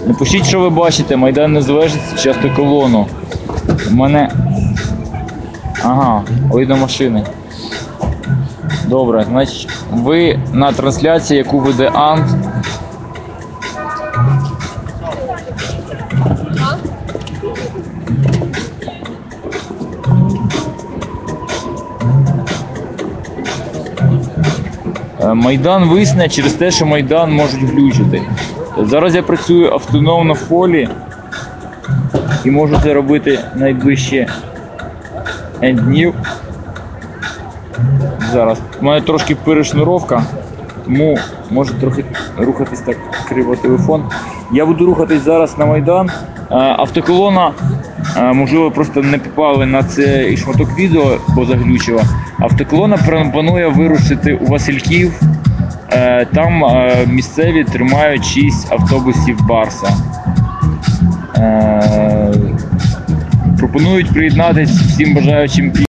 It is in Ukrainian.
Напишіть, що ви бачите. Майдан Незалежності чи автоколону. У мене... Ага, видно машини. Добре, значить, ви на трансляції, яку веде Ант. Майдан висне через те, що Майдан можуть глючити. Зараз я працюю автономно в полі і можу це робити найближче днів. Зараз. У мене трошки перешнуровка, тому може трохи рухатись так криво телефон. Я буду рухатись зараз на Майдан. Автоколона, можливо, просто не попали на цей шматок відео, бо заглючила. Автоколона планує вирушити у Васильків. Там місцеві тримають 6 автобусів Барса. Пропонують приєднатися всім бажаючим.